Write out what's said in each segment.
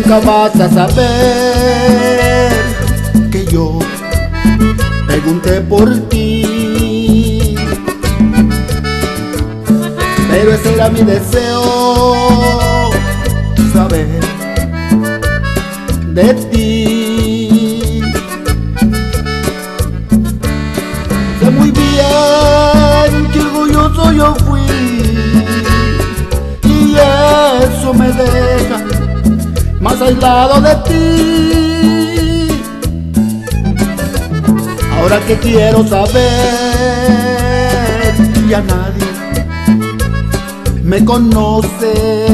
nunca vas a saber que yo pregunté por ti, pero ese era mi deseo, saber de ti. Sé muy bien que orgulloso yo fui, y eso me deja más aislado de ti. Ahora que quiero saber, ya nadie me conoce.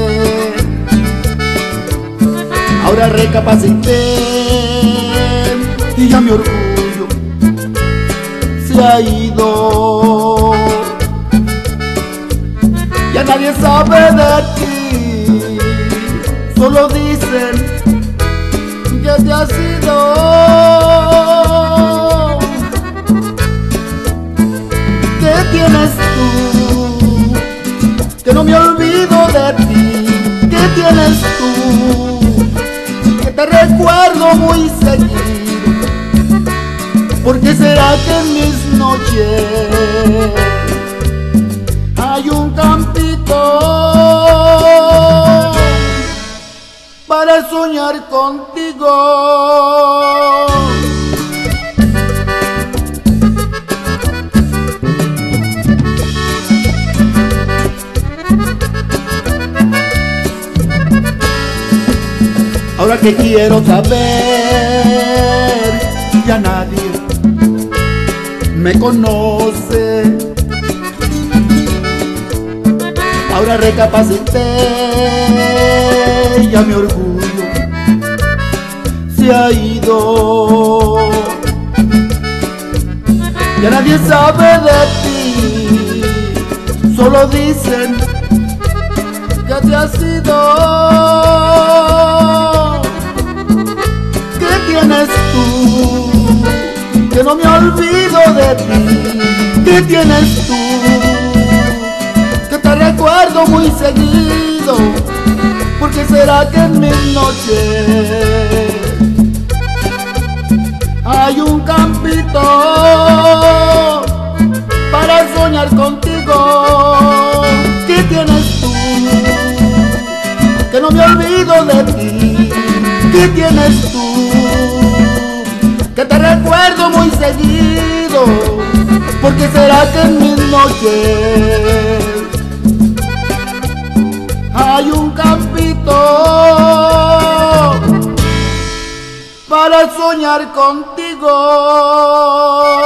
Ahora recapacité y ya mi orgullo se ha ido. Ya nadie sabe de ti, solo dicen que te has ido. ¿Qué tienes tú? Que no me olvido de ti. ¿Qué tienes tú? Que te recuerdo muy seguido. ¿Por qué será que en mis noches hay un campito para soñar contigo? Ahora que quiero saber, ya nadie me conoce. Ahora recapacité, ya mi orgullo se ha ido. Ya nadie sabe de ti, solo dicen que te has ido. ¿Qué tienes tú? Que no me olvido de ti. ¿Qué tienes tú? Que te recuerdo muy seguido. ¿Por qué será que en mis noches hay un campito para soñar contigo? ¿Qué tienes tú? Que no me olvido de ti. ¿Qué tienes tú? Que te recuerdo muy seguido. ¿Por qué será que en mis noches hay un campito para soñar contigo?